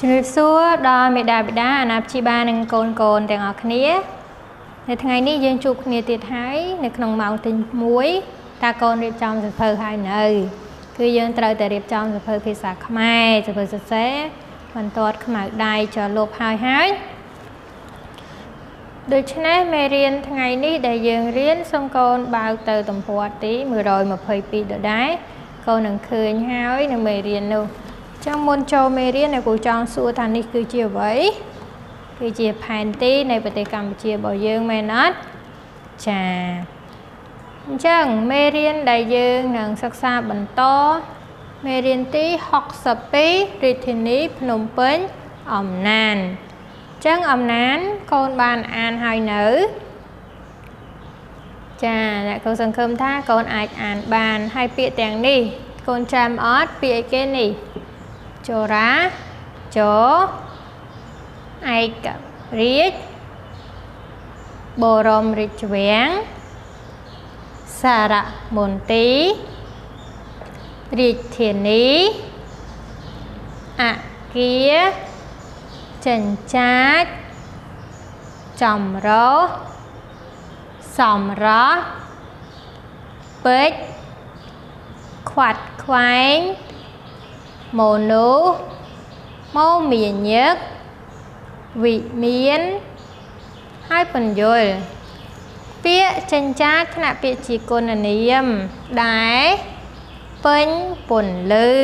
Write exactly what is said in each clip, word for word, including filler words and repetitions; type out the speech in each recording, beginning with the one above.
Chúng tôi đã mẹ đà bị đá anh áp chi ba nâng côn côn tại ngọt khía.ในថ្ងៃនេះយើងជួបគ្នាទៀតហើយនៅក្នុងម៉ោងទីមួយតាកូនរៀបចំសៀវភៅហើយនៅគឺយើងត្រូវតែរៀបចំសៀវភៅភាសាខ្មែរសៀវភៅសរសេរបន្ទាត់ខ្មៅដៃចោលលុបហើយហើយដូច្នេះមេរៀនថ្ងៃនេះដែលយើងរៀនសូមកូនបើកទៅទំព័រទីmột trăm hai mươi haiដដែលកូននឹងឃើញហើយនៅមេរៀននោះចឹងមុនចូលមេរៀនអ្នកគ្រូចង់សួរថានេះគឺជាអ្វីគឺជាផែនទីនៃប្រទេសកម្ពុជារបស់យើងមែនអត់ចាអញ្ចឹងមេរៀនដែលយើងនឹងសិក្សាបន្តមេរៀនទីหกสิบពីររាជធានីភ្នំពេញអំណានអញ្ចឹងអំណានកូនបានអានហើយនៅចាអ្នកគ្រូសង្ឃឹមថាកូនអាចអានបានហើយពាក្យទាំងនេះកូនចាំអត់ពាក្យអីគេនេះចរាចរឯករាជ្យបរមរាជវាំងសារមន្ទីររាជធានីអគារចិញ្ចាចចម្រុះសម្រស់ពេជ្រខ្វាត់ខ្វែងមនុស្សម៉ូមាញឹកវិមានហើយបញ្យលពាក្យចិញ្ចាចថ្នាក់ពាក្យជាគុណនាមដែលពេញពន្លឺ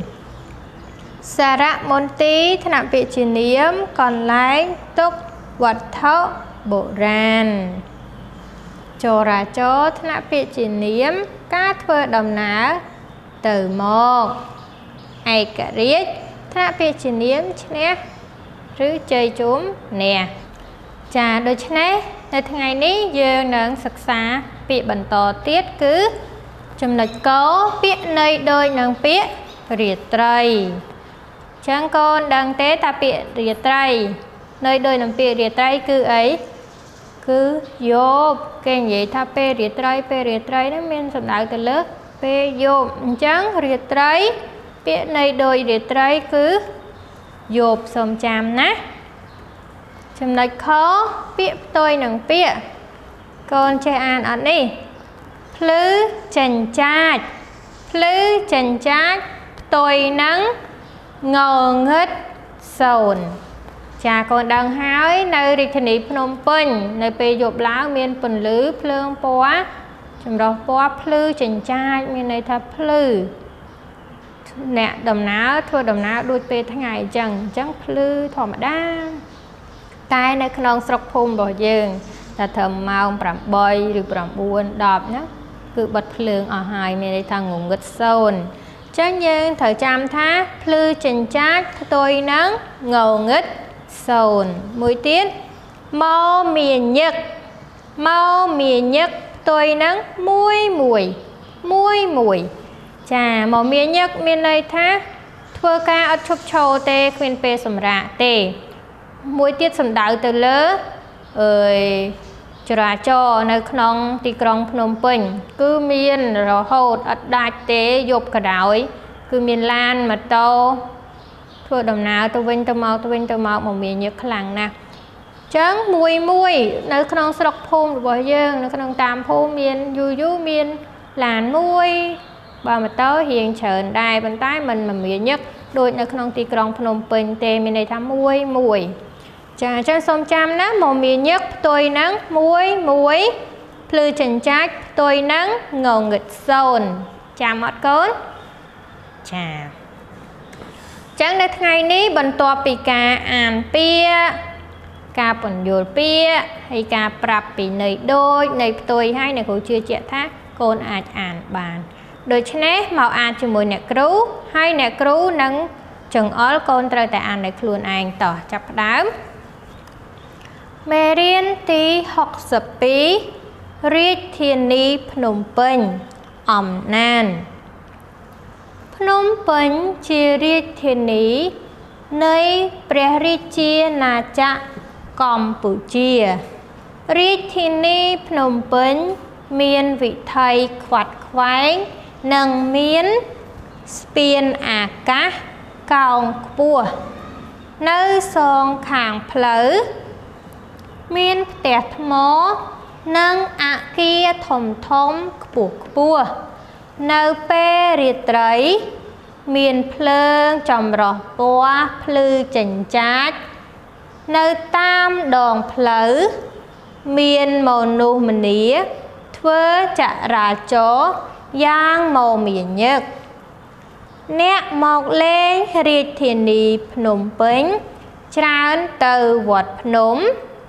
សារមន្ទីរថ្នាក់ពាក្យជានាមកន្លែងទុកវត្ថុបុរាណចរាចរណ៍ថ្នាក់ពាក្យជានាមការធ្វើដំណើរទៅមកឯករាជ្យថ្នាក់ពាក្យជានាមឈ្នះឬជ័យជុំនេះចាដូច្នេះនៅថ្ងៃនេះយើងនឹងសិក្សាពាក្យបន្តទៀតគឺចំណុចកពាក្យន័យដូចនឹងពាក្យរាត្រីចឹងកូនដឹងទេថាពាក្យរាត្រីន័យដូចនឹងពាក្យរាត្រីគឺអីគឺយប់គេនិយាយថាពេលរាត្រីពេលរាត្រីនោះមានសំដៅទៅលើពេលយប់អញ្ចឹងរាត្រីពាក្យន័យដូចរាត្រីគឺយប់សូមចាំណាចំណុចខពាក្យផ្ទុយនឹងពាក្យកូនចេះអានអត់នេះភ្លឺចិញ្ចាចភ្លឺចិញ្ចាចផ្ទុយនឹងងងឹតសូន្យចាកូនដឹងហើយនៅរាជធានីភ្នំពេញនៅពេលយប់ឡើងមានពន្លឺភ្លើងពណ៌ចម្រុះពណ៌ភ្លឺចិញ្ចាចមានន័យថាភ្លឺអ្នកដំណើរធ្វើដំណើរដូចពេលថ្ងៃអញ្ចឹងអញ្ចឹងភ្លឺធម្មតាតែនៅក្នុងស្រុកភូមិរបស់យើងតែត្រឹមម៉ោងប្រាំបីឬប្រាំបួន ដប់ណាគឺបិទភ្លើងអស់ហើយមានន័យថាងងឹតសូន្យអញ្ចឹងយើងត្រូវចាំថាភ្លឺចិញ្ចាចផ្ទុយនឹងងងឹតសូន្យមួយទៀតម៉ូមាញឹកម៉ូមាញឹកផ្ទុយនឹងមួយមួយមួយមួយចាម៉ូមាញឹកមានន័យថាធ្វើការអត់ឈប់ឈរទេគ្មានពេលសម្រាកទេមួយទៀតសំដៅទៅលើអើយចរាចរណ៍នៅក្នុងទីក្រុងភ្នំពេញគឺមានរហូតអត់ដាច់ទេយប់ក៏ដោយគឺមានឡានម៉ូតូធ្វើដំណើរទៅវិញទៅមកទៅវិញទៅមកម៉ូមាញឹកខ្លាំងណាស់អញ្ចឹងមួយមួយនៅក្នុងស្រុកភូមិរបស់យើងនៅក្នុងតាមភូមិមានយូរយូរមានឡានមួយបើម៉ូតូរៀងច្រើនដែរប៉ុន្តែมันមិនមានញឹកដូចនៅក្នុងទីក្រុងភ្នំពេញទេមានន័យថាមួយមួយចាអញ្ចឹងសូមចាំណាមកមានញឹកផ្ទុយនឹងមួយមួយភ្លឺចិញ្ចាចផ្ទុយនឹងងងឹតសូន្យចាំអត់កូនចាអញ្ចឹងនៅថ្ងៃនេះបន្ទាប់ពីការអានពាក្យការពន្យល់ពាក្យហើយការប្រាប់ពីន័យដូចន័យផ្ទុយហើយអ្នកគ្រូជឿជាក់ថាកូនអាចអានបានដូច្នេះមកអានជាមួយអ្នកគ្រូហើយអ្នកគ្រូនឹងចង្អុលកូនត្រូវតែអានដោយខ្លួនឯងតោះចាប់ផ្ដើមមេរៀនទីหกสิบពីររាជធានីភ្នំពេញអំណានភ្នំពេញជារាជធានីនៃព្រះរាជាណាចក្រកម្ពុជារាជធានីភ្នំពេញមានវិថីខ្វាត់ខ្វែងនិងមានស្ពានអាកាសកោងខ្ពស់ ព nơi song kháng phở miên tẹt mó nâng ạ kia thom thom bùa bùa nơi bê riết rấy miên phơn chồng rõ bó phư chỉnh chát nơi tam đòn phở miên màu nụ mình nía thơ chạ ra chó giang màu miền nhất nét mọc lên riết thiên đi Phnom Penh tràn từ vật Phnom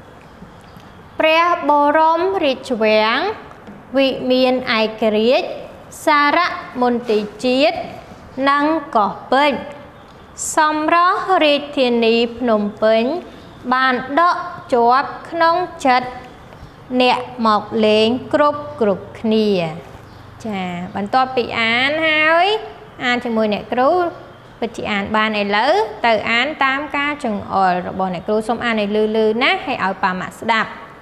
Pre bồ rôm riết chvéng vị miền ai kê riết xa rạ môn tỷ chiết năng cỏ bệnh xong rõ riết thiên đi Phnom Penh bàn đọ chóp nông chất nẹ mọc lên cục cục khnia chà bạn to bị án hai án cho mùi nẹ cứu bật chị án ba này lỡ từ án tám ca chừng ở bọn này cứu xong án này lư lư nát hay ở bà mạ đạp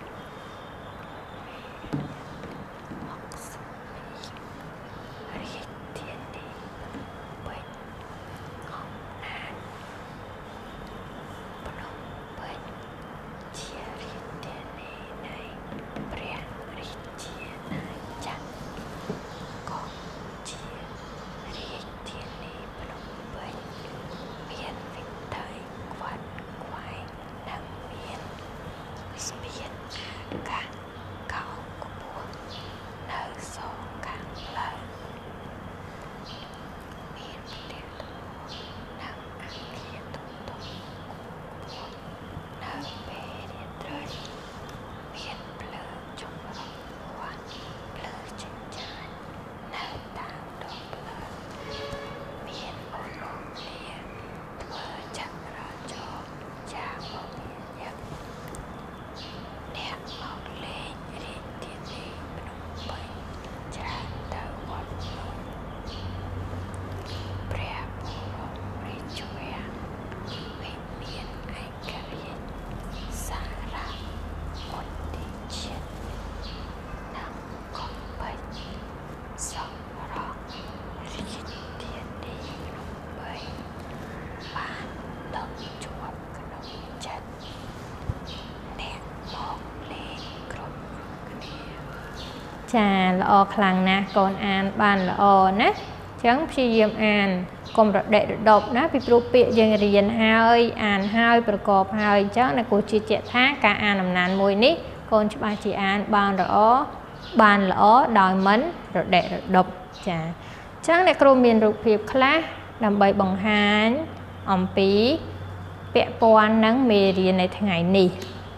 chà lọ khlang na còn an bàn lọ nè chẳng phi yếm an còn rọt đệ độc ná vì pro bịa dân riêng hai an haiประกอบ hai chắc là cô chia sẻ thác cả an nằm nàn mùi ní con cho ba chị an bàn lọ bàn lọ đòi mấn rọt đệ độc chà chắc là cô miền rụt phiệp khá làm bày bằng hán ẩm phí bẹ quan nắng mê riêng này tháng ngày nì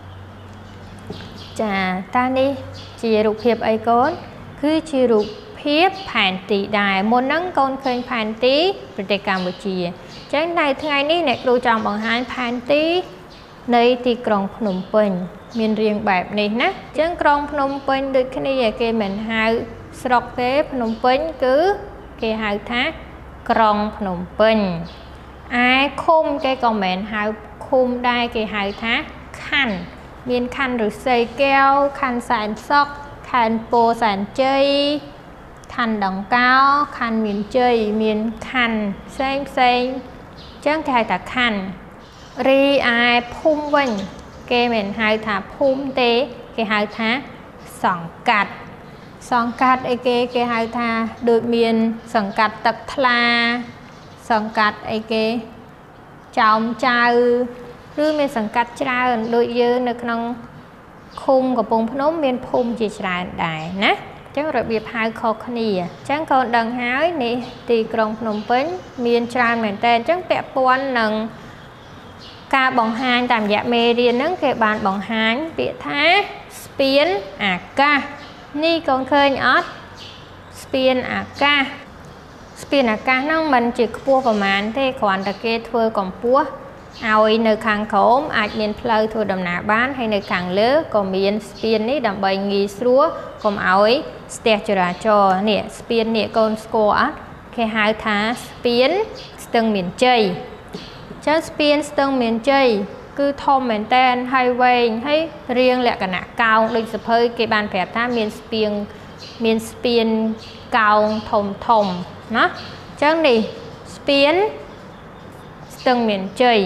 chà ta đi chỉ rụt hiệp ấy con cứ chỉ rụt hiệp phản tỷ đài môn nắng con khơi phản tí về đề Campuchia chắc này thứ ngày ní nè đôi chồng bằng hai phản tí nơi thì Krong Phnom Penh miền riêng bẹp này nè chắc Krong Phnom Penh được cái này kê mình hai sọc thế Phnom Penh cứ kê hai thác Krong Phnom Penh ai khung cái comment hai khung đai kê hai thác khăn miền khăn rồi xây keo khăn sàn sóc khăn po sàn chơi khăn đồng cao khăn miền chơi miền khăn xem xem chẳng cái ta khăn ri ai phum vinh kê mình hai thả phum tế cái hai thả sòng cắt sòng cắt ấy kê cái hai thả đội miền sòng cắt tập thla sòng cắt ấy kê chồng trai rư miền sòng cắt trai đội dư được nông khung của bông phnom miền phum chỉ trai đại nè chẳng rồi biệt hai khó khăn gì chẳng còn đằng hái nè thì Krong Phnom Penh miền trai mình tên chẳng bẹp quan nâng ca bằng hai tạm dạ mê riêng nâng kệ bàn bằng hai bị thá spin à ca ni còn khơi nhót spin à ca spin à ca nâng mình chỉ cua vào màn thế còn đặc kê thưa còn pua ai nơi khang khổm ai miền phơi thưa đầm nà bán hay nơi khang lứa còn miền spin ní đầm bầy nghi xúa còn áo stechura cho nè spin nè con score cái hai thá spin từng miền chơi chắc spin từng miền chơi cứ thom miền tên hay về hay riêng lẹ cả nạ cao lịch sử hơi cái bàn phép thá miền spin miền spin cao thom thom nó chắc này spin từng miền chơi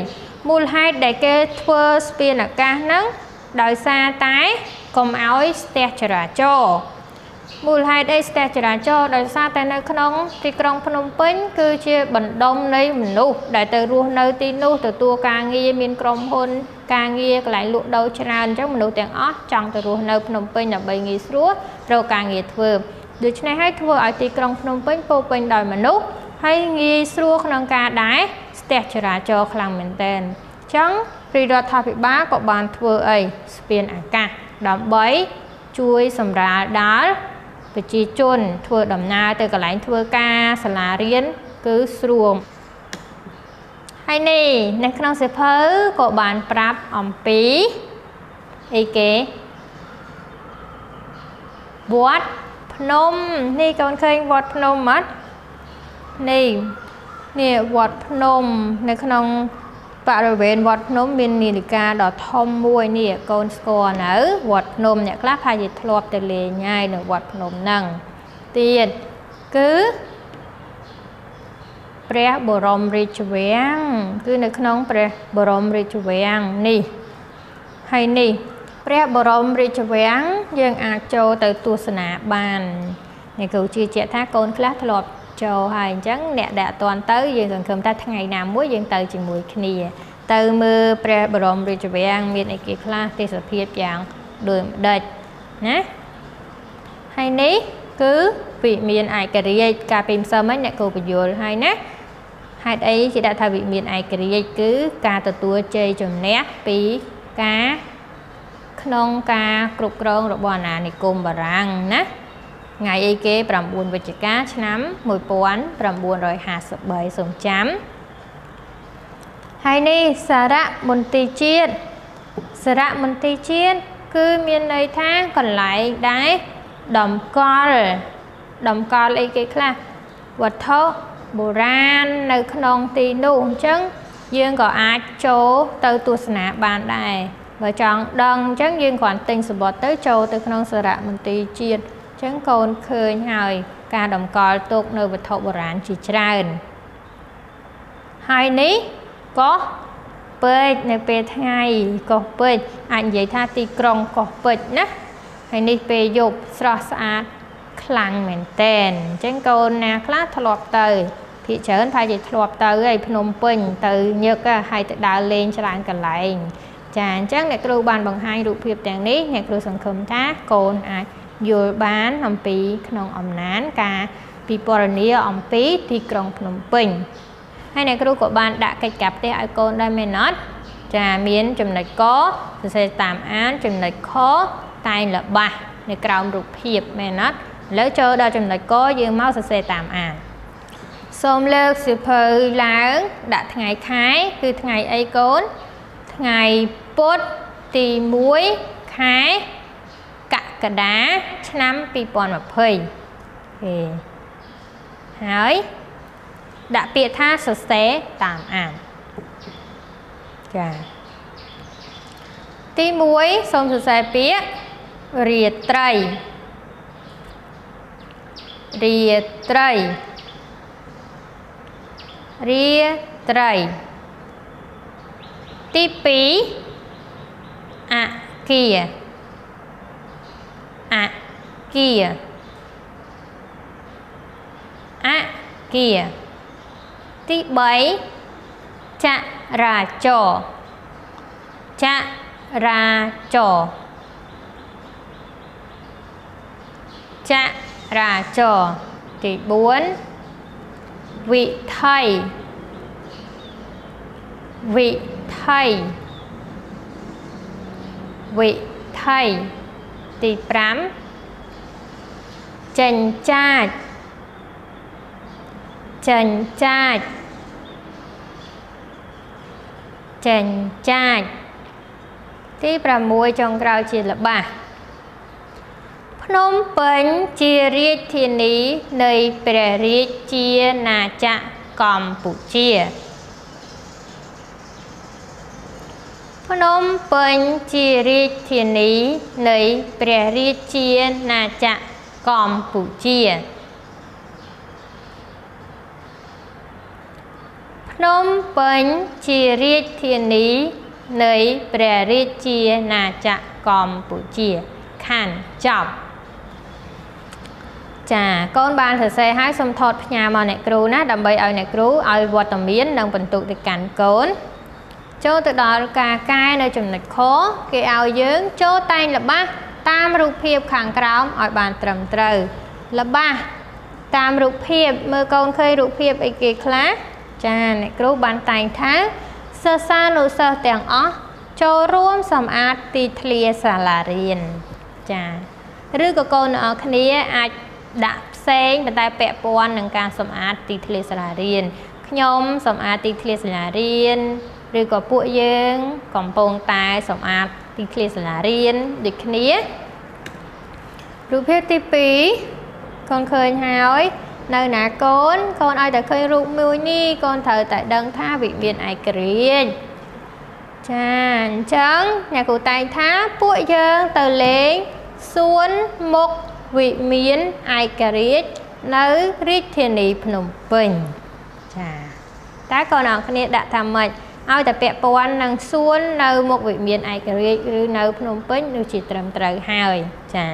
មូលហេតុដែលគេធ្វើស្ពានអាកាសហ្នឹងដោយសារតែកុំឲ្យស្ទះចរាចរណ៍មូលហេតុអីស្ទះចរាចរណ៍ដោយសារតែនៅក្នុងទីក្រុងភ្នំពេញគឺជាបណ្ដុំនៃមនុស្សដែលទៅរស់នៅទីនោះទទួលការងារមានក្រុមហ៊ុនការងារកន្លែងលក់ដូរច្រើនអញ្ចឹងមនុស្សទាំងអស់ចង់ទៅរស់នៅភ្នំពេញដើម្បីងាយស្រួលរកការងារធ្វើដូច្នេះហើយធ្វើឲ្យទីក្រុងភ្នំពេញពោពេញដោយមនុស្សហើយងាយស្រួលក្នុងការដែរស្ទះចរាចរណ៍ខ្លាំងមែនទែនអញ្ចឹងរាជរដ្ឋាភិបាលក៏បានធ្វើអីស្ពានអាកាសដើម្បីជួយសម្រាលដល់ប្រជាជនធ្វើដំណើរទៅកន្លែងធ្វើការសាលារៀនគឺស្រួលហើយនេះនៅក្នុងសៀវភៅក៏បានប្រាប់អំពីអីគេវត្តភ្នំនេះកូនឃើញវត្តភ្នំអត់នេះនេះវត្តភ្នំនៅក្នុងបរិវេណវត្តភ្នំមាននាឡិកាដ៏ធំមួយនេះកូនស្គាល់នៅវត្តភ្នំអ្នកខ្លះប្រហែលជាធ្លាប់ទៅលេងហើយនៅវត្តភ្នំហ្នឹងទៀតគឺព្រះបរមរាជវាំងគឺនៅក្នុងព្រះបរមរាជវាំងនេះហើយនេះព្រះបរមរាជវាំងយើងអាចចូលទៅទស្សនាបាននេះគ្រូជឿជាក់ថាកូនខ្លះធ្លាប់ចូលហើយអញ្ចឹងអ្នកដែលអត់ទាន់ទៅយើងសង្ឃឹមថាថ្ងៃណាមួយយើងទៅជាមួយគ្នាទៅមើលព្រះបរមរាជវាំងមានអីគេខ្លះទេសភាពយ៉ាងដូចម្ដេចណាហើយនេះគឺវិមានឯករាជ្យកាលពីម្សិលមិញអ្នកគ្រូបញ្យល់ហើយណាហេតុអីគេដាក់ថាវិមានឯករាជ្យគឺការទទួលជ័យជំនះពីការក្នុងការគ្រប់គ្រងរបស់អាណានិគមបារាំងណាថ្ងៃអីគេប្រាំបួនវិច្ឆិកាឆ្នាំមួយពាន់ប្រាំបួនរយហាសិបបីសូមចាំហើយនេះសារៈមន្ទីរជាតិសារៈមន្ទីរជាតិគឺមានន័យថាកន្លែងដែរតម្កល់តម្កល់អីគេខ្លះវត្ថុបុរាណនៅក្នុងទីនោះអញ្ចឹងយើងក៏អាចចូលទៅទស្សនាបានដែរបើចង់ដឹងអញ្ចឹងយើងគ្រាន់ទិញសំបុត្រទៅចូលទៅក្នុងសារៈមន្ទីរជាតិអញ្ចឹងកូនឃើញហើយការតម្កល់ទុកនៅវត្ថុបុរាណជាច្រើនហើយនេះក៏ពេជ្រនៅពេលថ្ងៃកោះពេជ្រអាចនិយាយថាទីក្រុងកោះពេជ្រណាហើយនេះពេលយប់ស្រស់ស្អាតខ្លាំងមែនតែនអញ្ចឹងកូនណាខ្លះធ្លាប់ទៅភាគច្រើនប្រហែលជាធ្លាប់ទៅហើយភ្នំពេញទៅញឹកហើយទៅដើរលេងច្រើនកន្លែងចាអញ្ចឹងអ្នកគ្រូបានបង្ហាញរូបភាពទាំងនេះអ្នកគ្រូសង្ឃឹមថាកូនអាចយល់បានអំពីក្នុងអំណានការពិពណ៌នាអំពីទីក្រុងភ្នំពេញហើយអ្នកគ្រូក៏បានដាក់កិច្ចការផ្ទះឲ្យកូនដែរមែនអត់ចាមានចំណុចកសរសេរតាមអានចំណុចខតែងល្បះនៅក្រោមរូបភាពមែនអត់ឥឡូវចូលដល់ចំណុចកយើងមកសរសេរតាមអានសូមលើកសៀវភៅឡើងដាក់ថ្ងៃខែគឺថ្ងៃអីកូនថ្ងៃពុធទីមួយខែកក្កដាឆ្នាំពីរពាន់ម្ភៃអូហើយដាក់ពាក្យថាសរសេរតាមអានចាទីមួយសូមសរសេរពាក្យរាត្រីរាត្រីរាត្រីទីពីរអគារអគារអគារទីបីចរាចរណ៍ចរាចរណ៍ចរាចរណ៍ទីបួនវិថីវិថីវិថីទីប្រាំចិញ្ចាចចិញ្ចាចចិញ្ចាចទីប្រាំមួយចុងក្រោយជាល្បះភ្នំពេញជារាជធានីនៃព្រះរាជាណាចក្រកម្ពុជាភ្នំពេញជារាជធានីនៃព្រះរាជាណាចក្រកម្ពុជាភ្នนมเปิงจีรีเทียนีในเปรริจีนาจะกอมปุจีขันจับจ้าก้นบานเธอใส่ให้สมทอดพญามาในครูนะดำใบเอาในครูเอาวัตมีนดังบรรทุกในการก้นโจtự đó cả cái nơi chùm nịch khó khi ao dưỡng chô tay là ba tam rụt phiệp kháng kráo ở bàn trầm trời là ba tam rụt phiệp mơ con khơi rụt phiệp ấy kì khá cha này cấu bàn tay tháng sơ xa nụ sơ tiền ó chô rùm xâm át tì thlia xà là riêng cha rư của con ở khní ai đã xanh và tay bẹ bọn nâng ca xâm át tì thlia xà là riêng nhóm xâm át tì thlia xà là riêng หรือก็ปุ่ยยังกอมปงตายสมอาตติเคลียสลาเรียนเด็กนี้รูปเพศที่ปีconเคยหายในหนาก้นcon aiแต่เคยรูปมือนี่con thờ tại đấng tha vị miền ai kể cha trắng nhà cụ tài tháปุ่ยยังtừ lên xuống một vị miền ai kể nơi rít thiên lý phnom penh cha ta còn ở cái này đã tham mệnhเอาแต่เปะปวนนังส่วนในหมกวิเมียนไอกรีหรือในพนมเปิ้ลดูจิตรำตรายหายจ้า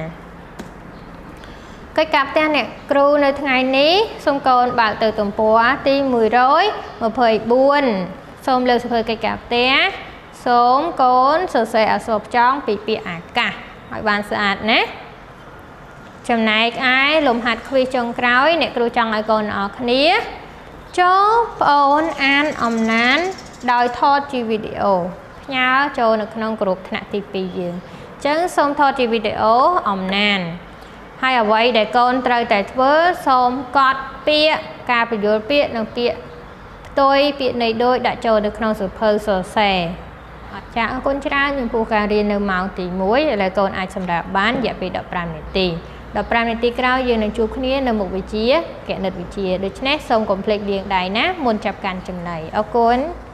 ก็กลับแต่เนี่ยครูในไงนี้สมกรบ่าวเติมตุ่มปัวตีมือร้อยมาเผยบุญสมเลือกเผยกลับแต่สมกรสดใสอาศพจ้องปีปีอากาศหอยบานสะอาดนะจำนายไอ้ลมหัดคุยจงกร้อยเนี่ยครูจังไอกรออกนี้โจ๊ปอนอันอมนั้นโดยทอดจีวิดีโอเงาโจในขนมกรุบขณะที่ปียืนจึงส่งทอดจีวิดีโออมนานให้เอาไว้ได้ก้นเตยแต่เพื่อส่งกอดเปียกาประโยชน์เปียนังเปียตัวเปียในโดยได้โจในขนมสุดเพอโซเซ่จากคนชราอย่างผู้การเรียนในเมาตีมุ้ยและก้นอาจสำหรับบ้านอย่าไปดับปรามในตีดับปรามในตีกล้าวยืนในจูคนี้ในหมกวิเชียแกะนัดวิเชียโดยเฉพาะส่งคอมเพล็กซ์เรียงใดนะมนจับการจำหน่ายเอาก้น